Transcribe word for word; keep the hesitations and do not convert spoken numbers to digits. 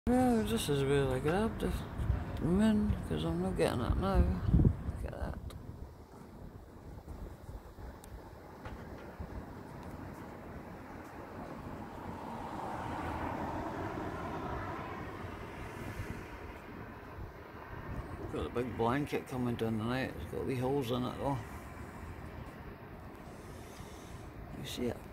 Yeah, this is where I grabbed it. Min, because I'm not getting it now. Look at that. Got a big blanket coming down the night. It's got wee holes in it though. You see it?